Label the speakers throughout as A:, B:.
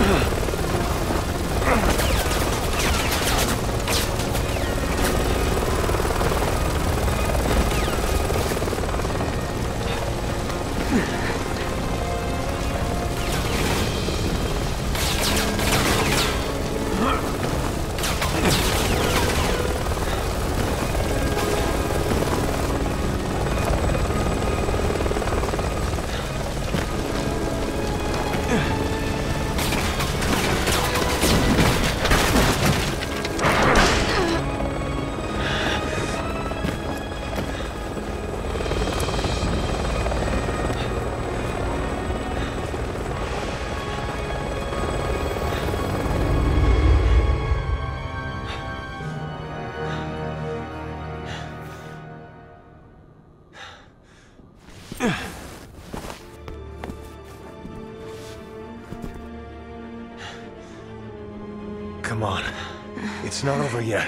A: Come on. It's not over yet.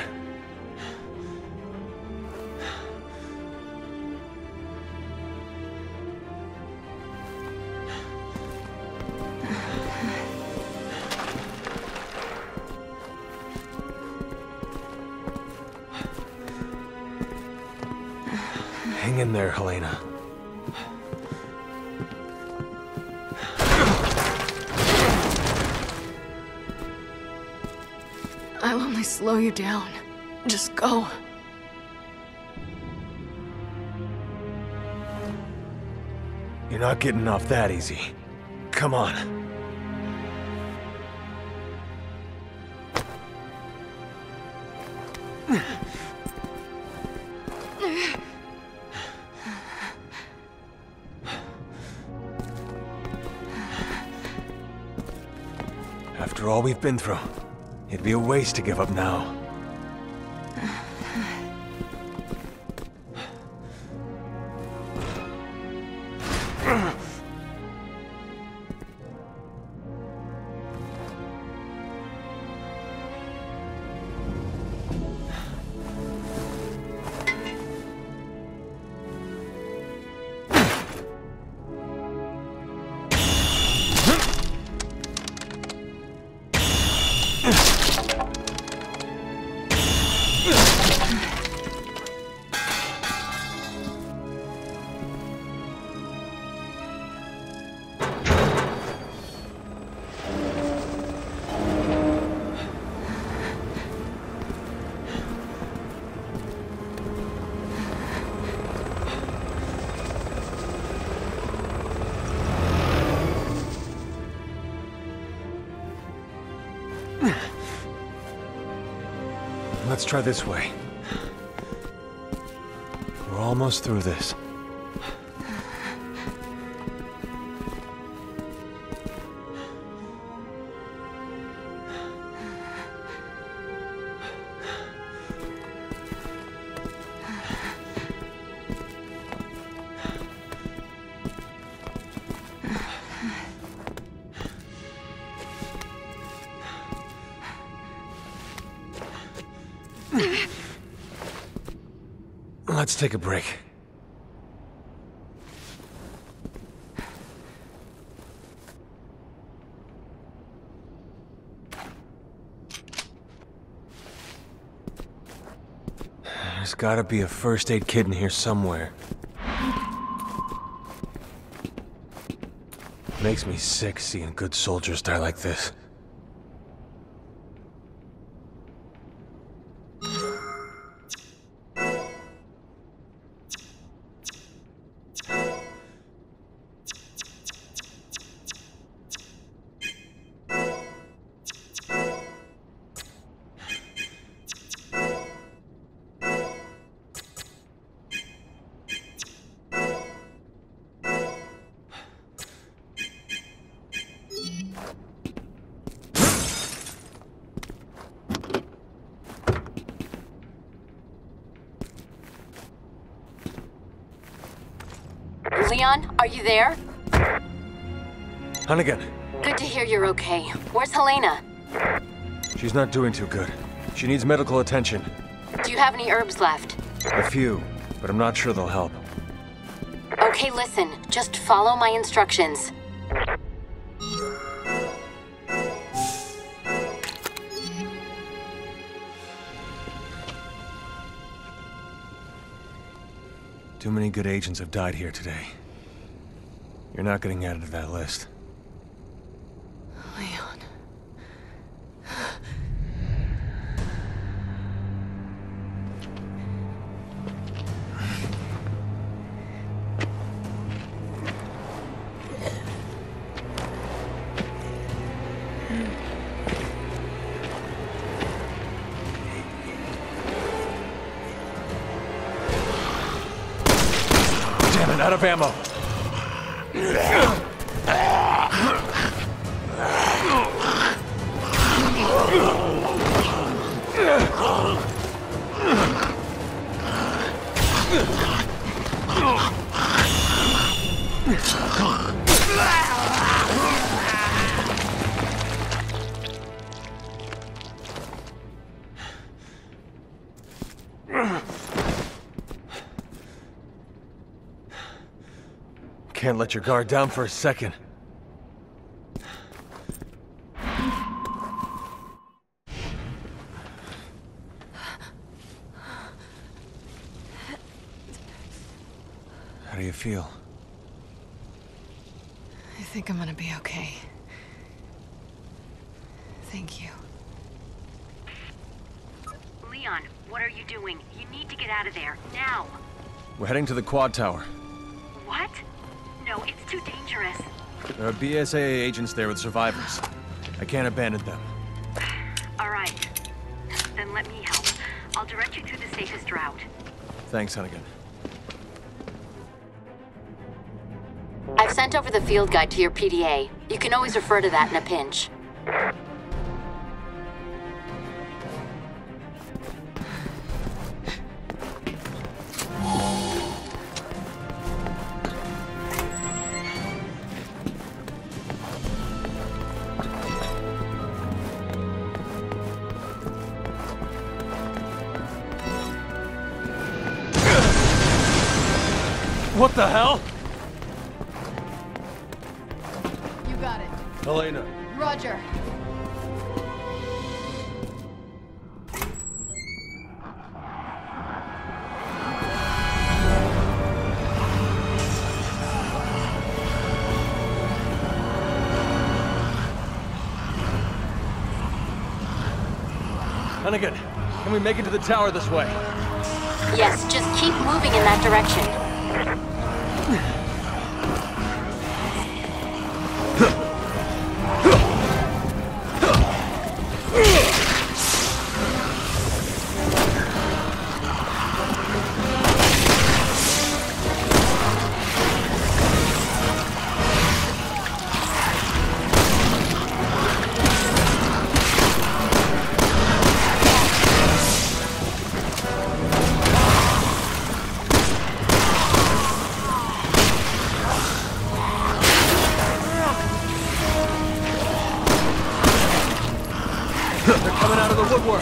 A: Hang in there, Helena.
B: I'll only slow you down. Just go.
A: You're not getting off that easy. Come on. After all we've been through, it'd be a waste to give up now. Let's try this way. We're almost through this. Let's take a break. There's gotta be a first aid kit in here somewhere. Makes me sick seeing good soldiers die like this.
C: Leon, are you there?
A: Hunnigan.
C: Good to hear you're okay. Where's Helena?
A: She's not doing too good. She needs medical attention.
C: Do you have any herbs left?
A: A few, but I'm not sure they'll help.
C: Okay, listen. Just follow my instructions.
A: Too many good agents have died here today. You're not getting added to that list.
B: Leon.
A: Damn it, out of ammo! Can't let your guard down for a second. How do you feel?
B: I think I'm gonna be okay. Thank you.
C: Leon, what are you doing? You need to get out of there, now!
A: We're heading to the quad tower.
C: What? No, it's too dangerous.
A: There are BSAA agents there with survivors. I can't abandon them.
C: Alright. Then let me help. I'll direct you through the safest route.
A: Thanks, Hunnigan.
C: I've sent over the field guide to your PDA. You can always refer to that in a pinch.
A: What the hell?
B: You got it.
A: Helena.
B: Roger.
A: Hunnigan, can we make it to the tower this way?
C: Yes, just keep moving in that direction.
A: They're coming out of the woodwork.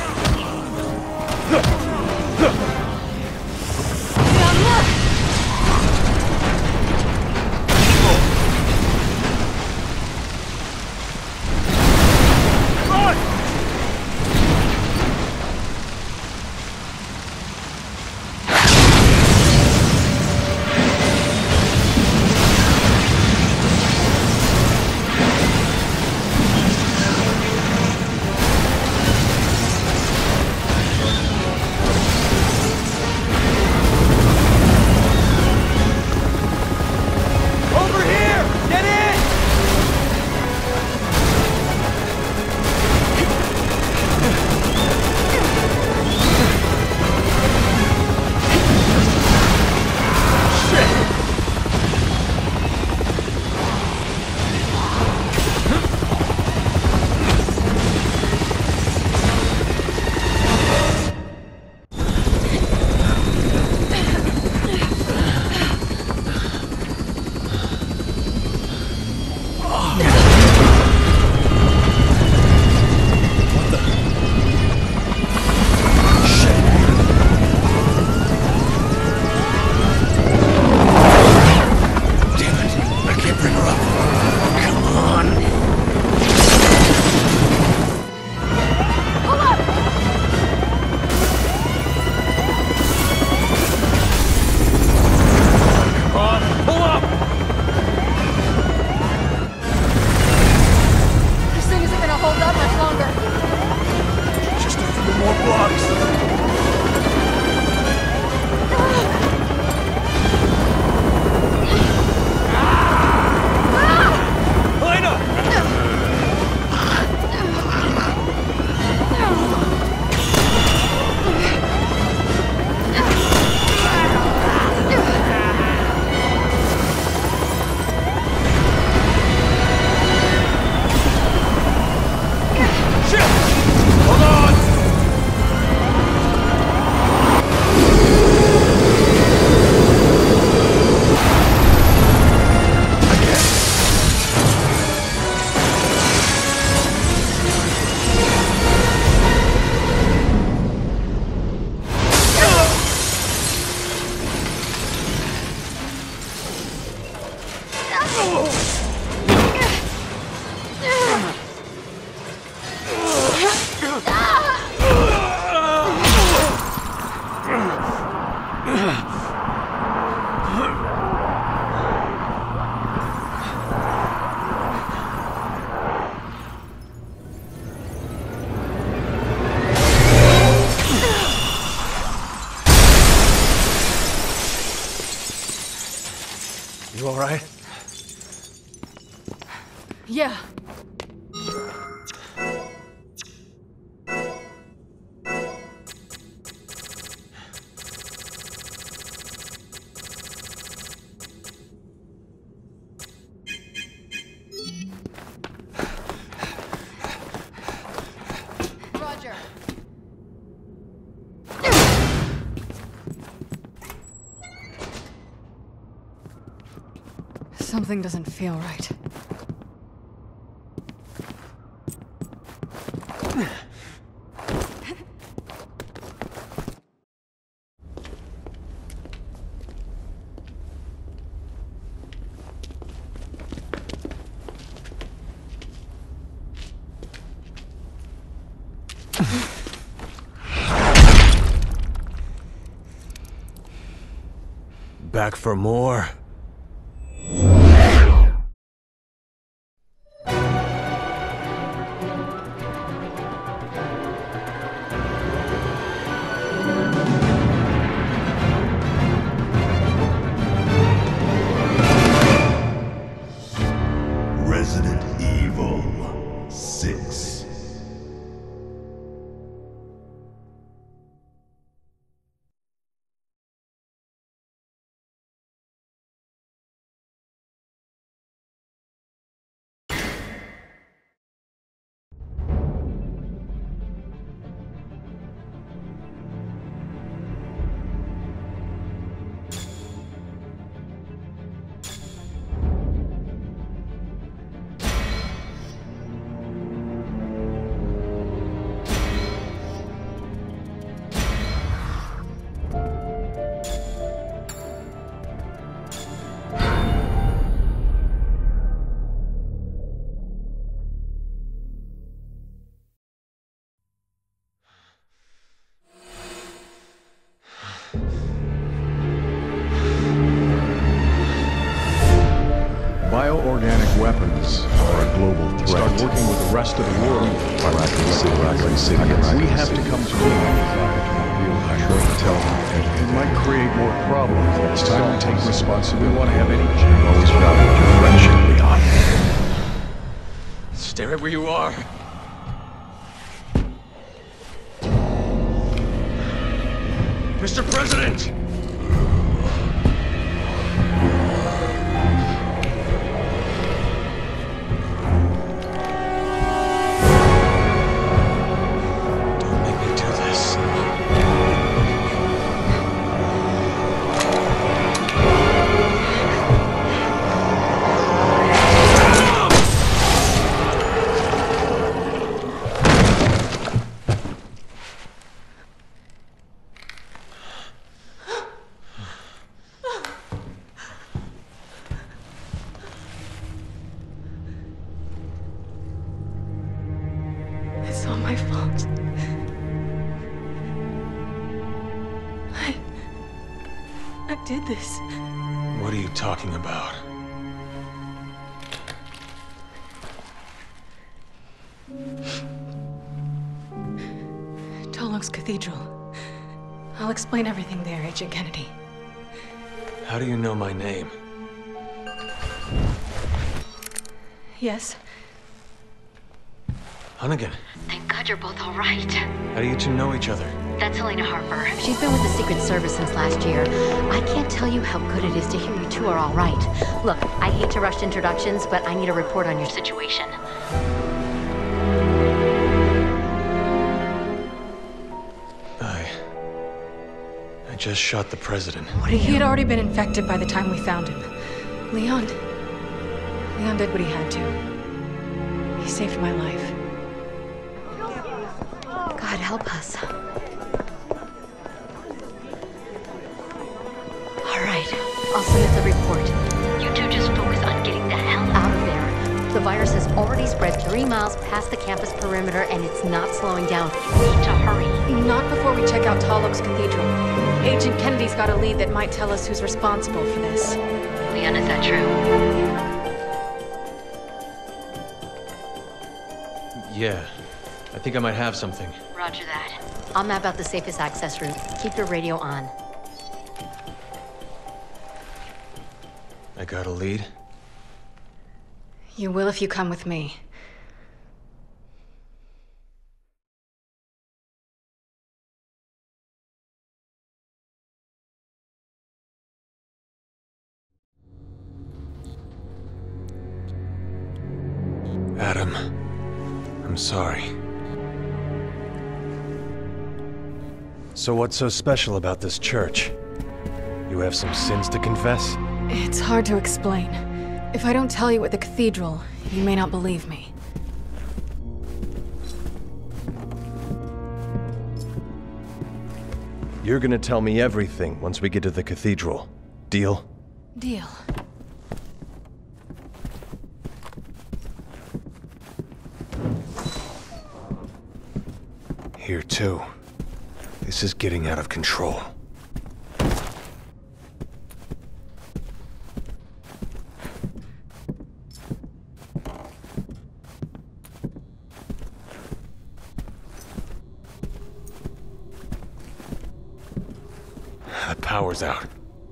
B: hold out much longer.
A: Just a few more blocks. You all right?
B: Yeah. Roger. Something doesn't feel right.
A: Back for more?
D: Resident Evil 6.
E: Bioorganic weapons are a global threat. Start working with the rest of the world. We have to come to it might create more problems. It's time to take responsibility. We want to have any chance. Always valued your friendship, Leon.
A: Stay right where you are. Mr. President!
B: It's all my fault. I did this.
A: What are you talking about?
B: Oaks Cathedral. I'll explain everything there, Agent Kennedy.
A: How do you know my name?
B: Yes?
A: Hunnigan,
C: Thank God you're both all right.
A: how do you two know each other?
C: That's Helena Harper. She's been with the Secret Service since last year. I can't tell you how good it is to hear you two are all right. Look, I hate to rush introductions, but I need a report on your situation.
A: I just shot the president.
B: He had already been infected by the time we found him. Leon did what he had to. He saved my life.
C: God help us. All right, I'll submit the report. You two just focus on getting the hell out of there. The virus has already spread 3 miles past the campus perimeter, and it's not slowing down. You need to hurry.
B: Not before we check out Tall Oaks Cathedral. Agent Kennedy's got a lead that might tell us who's responsible for this.
C: Leon, is that true?
A: Yeah, I think I might have something.
C: Roger that. I'll map out the safest access route. Keep your radio on.
A: I got a lead?
B: You will if you come with me.
A: Adam, I'm sorry. So what's so special about this church? You have some sins to confess?
B: It's hard to explain. If I don't tell you at the cathedral, you may not believe me.
F: You're gonna tell me everything once we get to the cathedral. Deal?
B: Deal.
A: Here too. This is getting out of control. The power's out.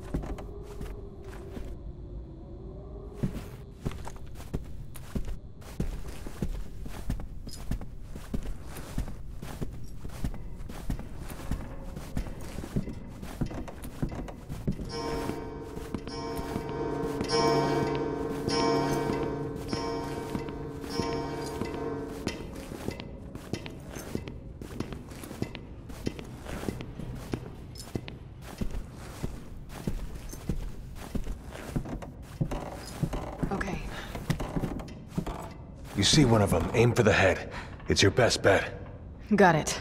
B: Okay.
A: You see one of them, aim for the head. It's your best bet.
B: Got it.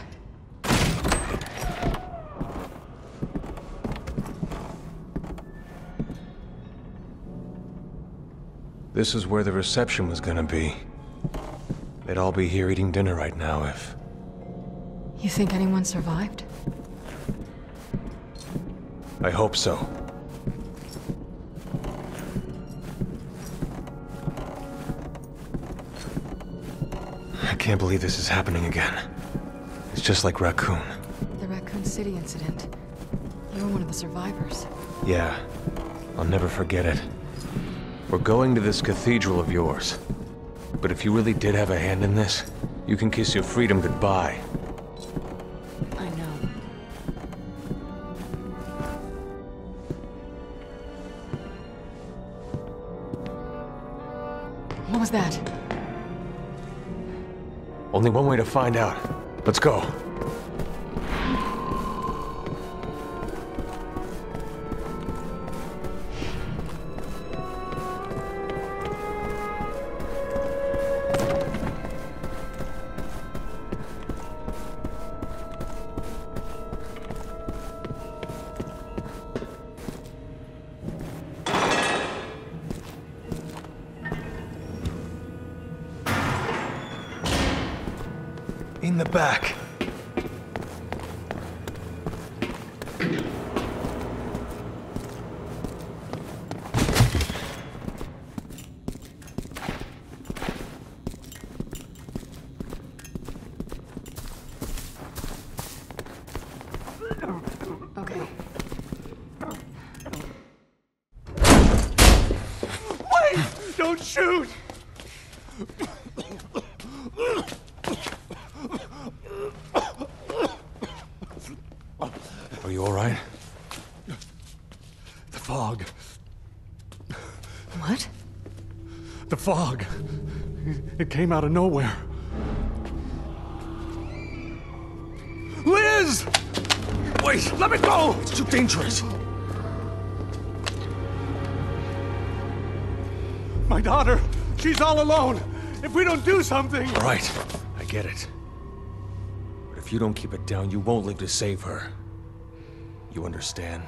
A: This is where the reception was gonna be. They'd all be here eating dinner right now if...
B: You think anyone survived?
A: I hope so. I can't believe this is happening again. It's just like Raccoon.
B: The Raccoon City incident. You were one of the survivors.
A: Yeah, I'll never forget it. We're going to this cathedral of yours. But if you really did have a hand in this, you can kiss your freedom goodbye.
B: I know. What was that?
A: Only one way to find out. Let's go. In the back. Are you all right?
G: The fog.
B: What?
G: The fog. It came out of nowhere. Liz! Wait, let me go!
A: It's too dangerous.
G: My daughter, she's all alone. If we don't do something...
A: All right, I get it. But if you don't keep it down, you won't live to save her. You understand?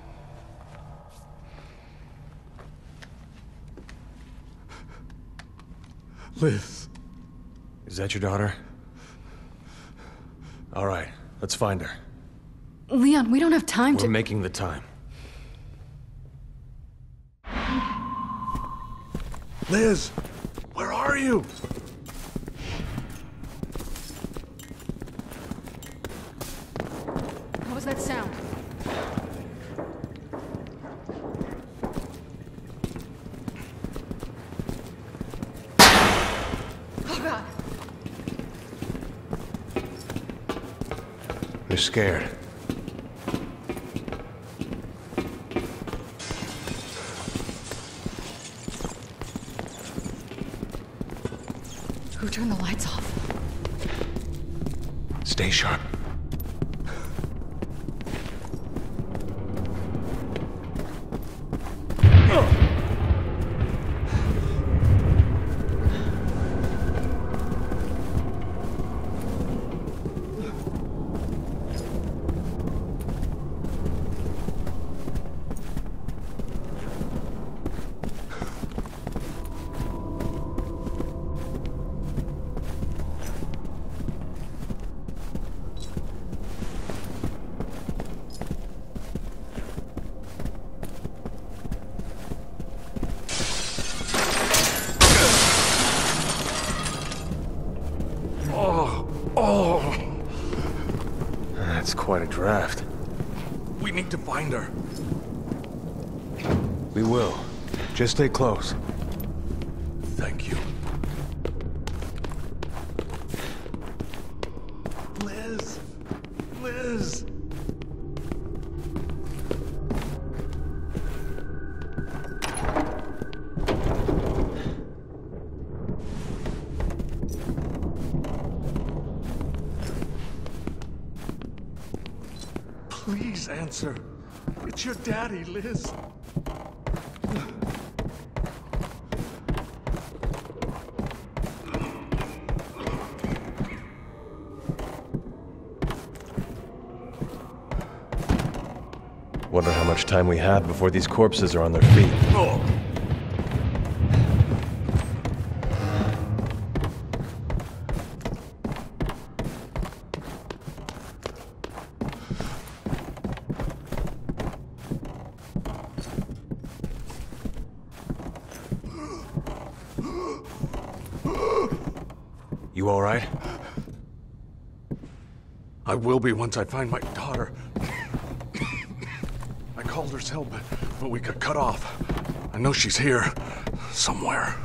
G: Liz.
A: Is that your daughter? All right, let's find her.
B: Leon, we don't have time
A: We're making the time.
G: Liz, where are you?
B: What was that sound? Oh, God.
A: They're scared.
B: Who turned the lights off?
A: Stay sharp. That's quite a draft.
G: We need to find her.
A: We will. Just stay close.
G: Thank you. Liz! Liz! Please answer. It's your daddy, Liz.
F: Wonder how much time we have before these corpses are on their feet.
G: Oh.
A: You all right?
G: I will be once I find my daughter. I called her cell, but we got cut off. I know she's here, somewhere.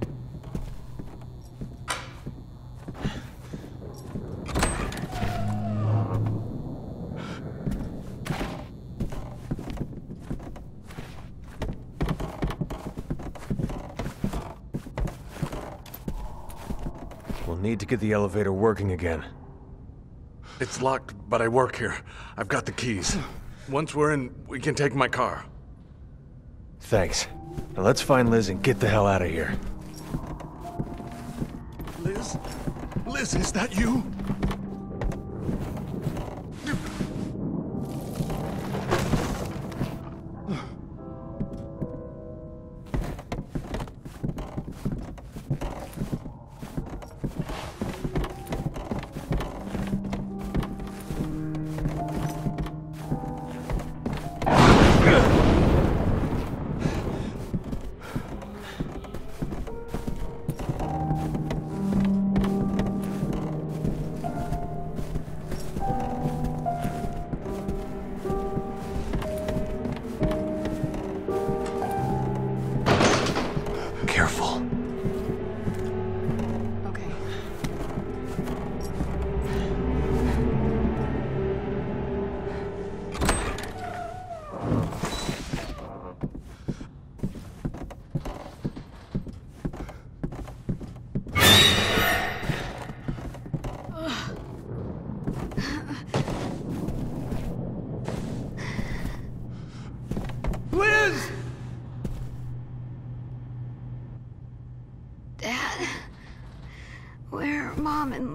A: We'll need to get the elevator working again.
G: It's locked, but I work here. I've got the keys. Once we're in, we can take my car.
A: Thanks. Now let's find Liz and get the hell out of here.
G: Liz? Liz, is that you?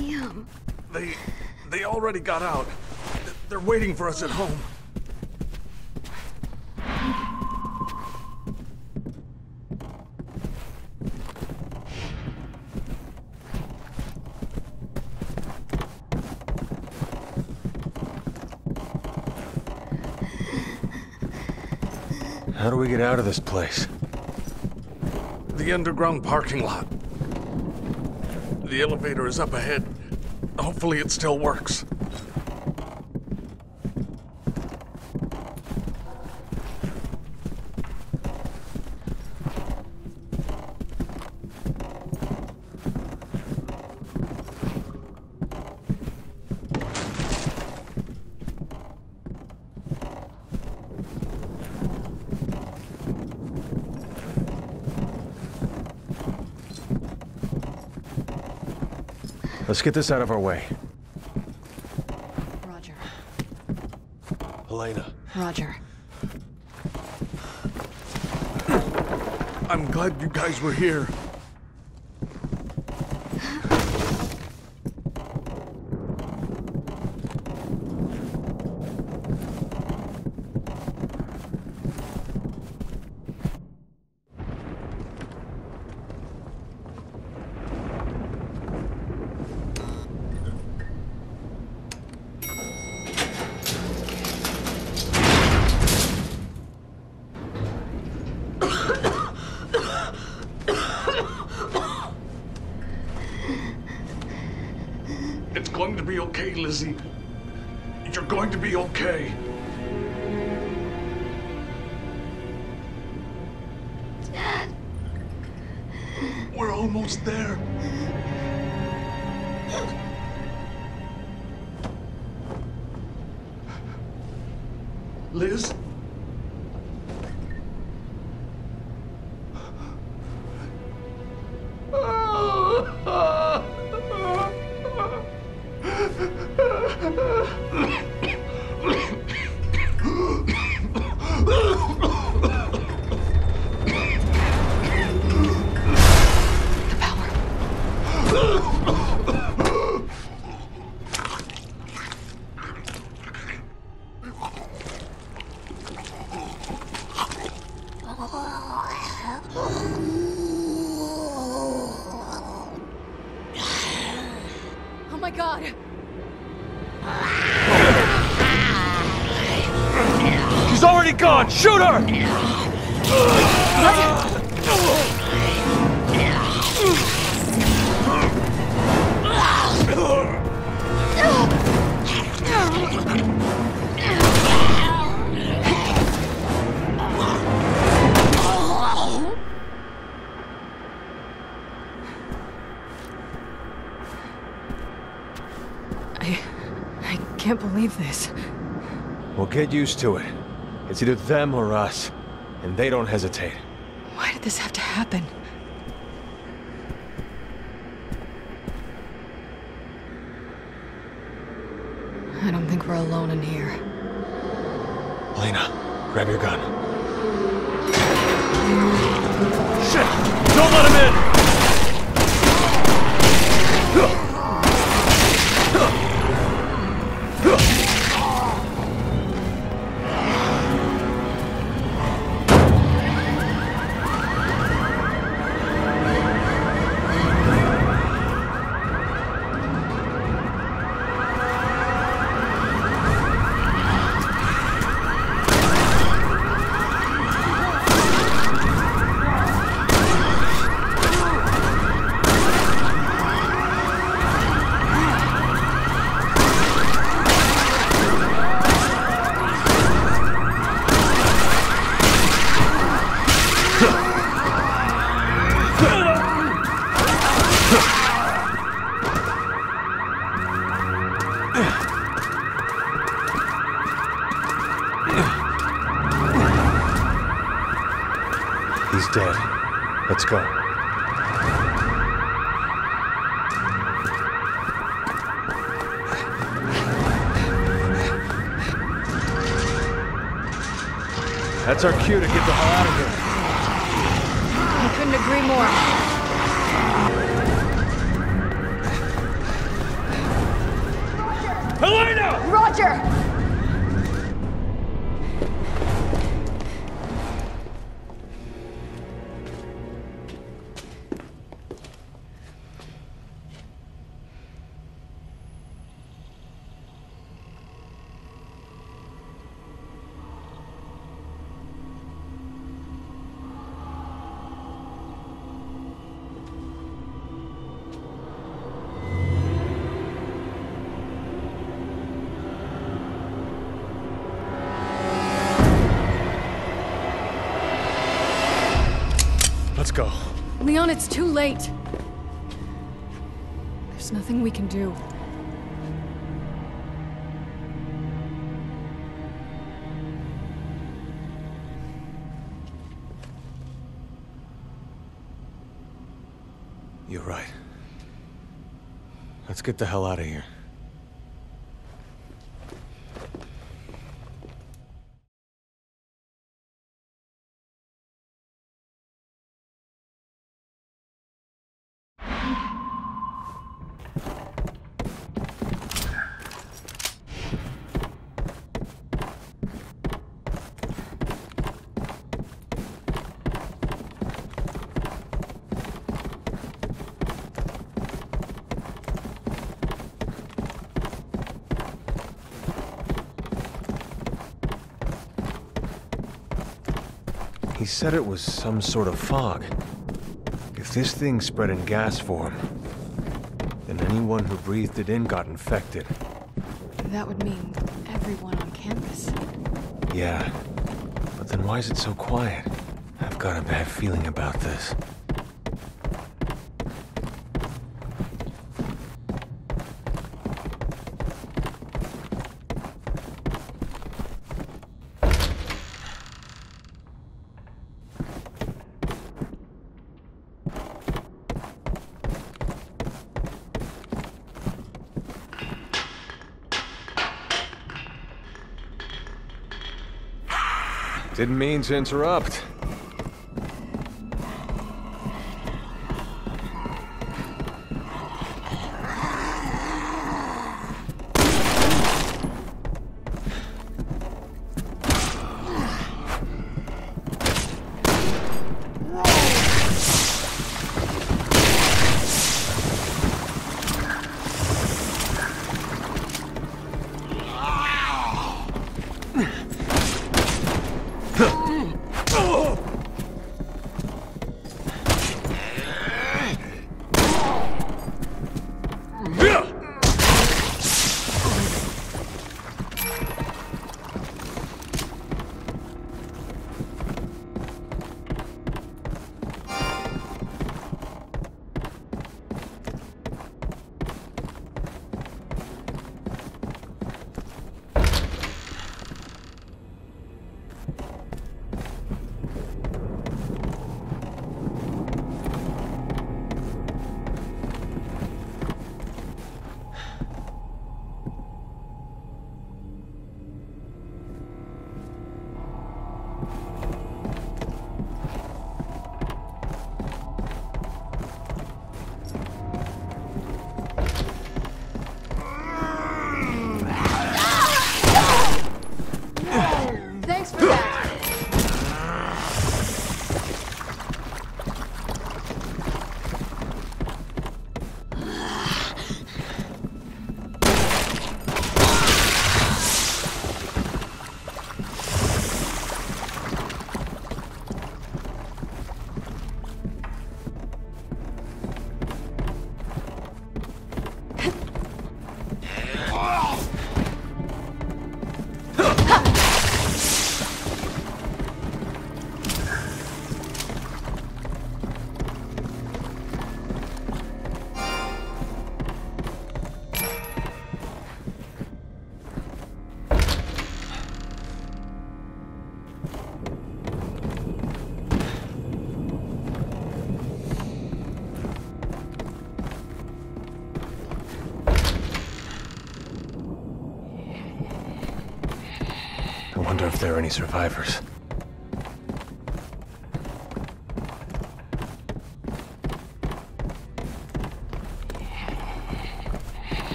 C: Liam.
G: They already got out. They're waiting for us at home.
A: How do we get out of this place?
G: The underground parking lot. The elevator is up ahead. Hopefully it still works.
A: Let's get this out of our way.
B: Roger.
A: Helena.
B: Roger.
G: I'm glad you guys were here. It's going to be okay, Lizzie. You're going to be okay.
C: Dad.
G: We're almost there. Liz?
B: Oh my god!
A: She's already gone! Shoot her!
B: I can't believe this.
A: We'll get used to it. It's either them or us, and they don't hesitate.
B: Why did this have to happen? I don't think we're alone in here.
A: Lena, grab your gun. Shit! Don't let him in! He's dead. Let's go. That's our cue to get the hell out of here.
B: I couldn't agree more.
C: Roger!
E: Let's go.
B: Leon, it's too late. There's nothing we can do.
A: You're right. Let's get the hell out of here. He said it was some sort of fog. If this thing spread in gas form, then anyone who breathed it in got infected.
B: That would mean everyone on campus.
A: Yeah, but then why is it so quiet? I've got a bad feeling about this. Didn't mean to interrupt.
B: Thanks for that.
A: I wonder if there are any survivors.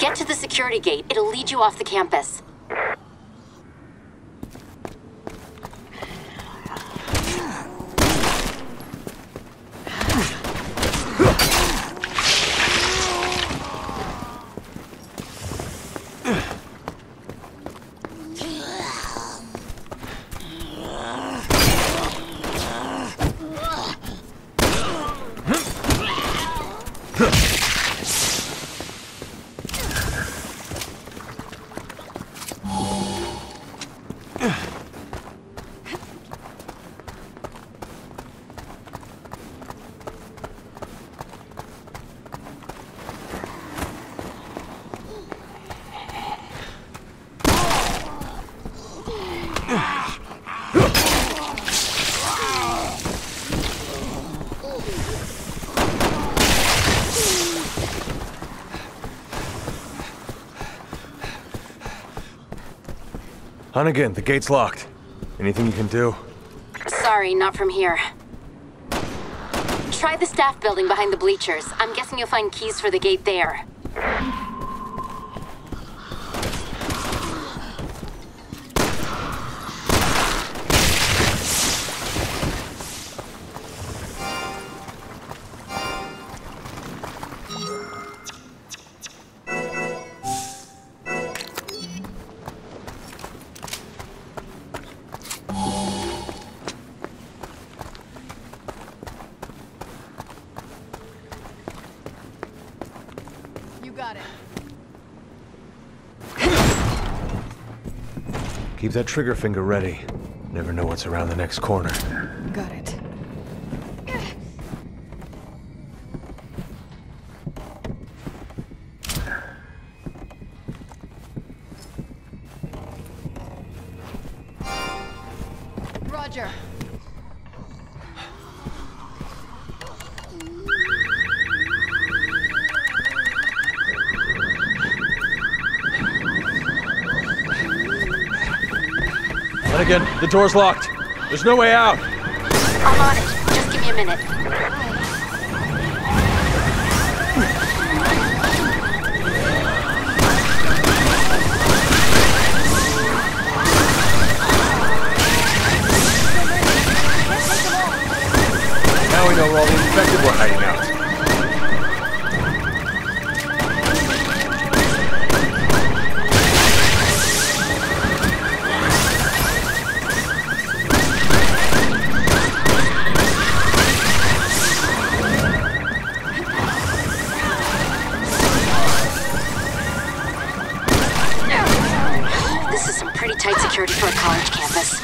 C: Get to the security gate. It'll lead you off the campus.
A: Hunnigan, the gate's locked. Anything you can do?
C: Sorry, not from here. Try the staff building behind the bleachers. I'm guessing you'll find keys for the gate there.
A: Keep that trigger finger ready. Never know what's around the next corner.
B: Got it. Roger.
A: Again, the door's locked. There's no way out.
C: I'm on it. Just give me a minute.
A: Now we know where all the infected were hiding out.
C: Tight security for a college campus.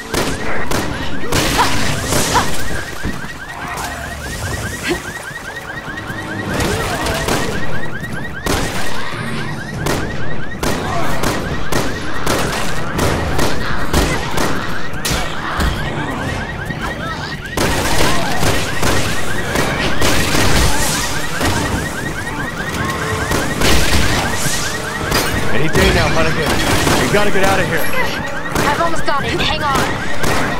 A: Any day now, Hunnigan. We gotta get out of here.
C: I've almost got it. Hang on.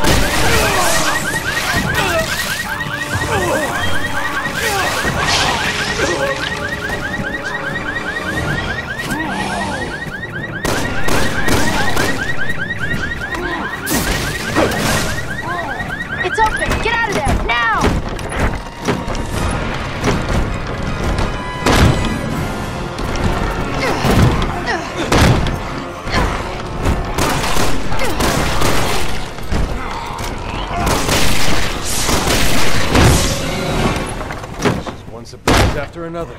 C: It's open. Get out of there now.
A: One surprise after another.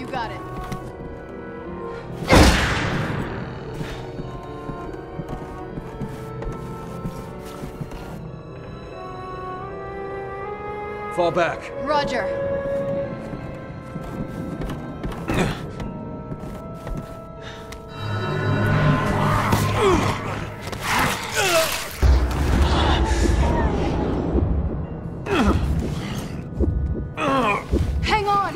C: got it.
E: Fall back.
C: Roger. Hang on.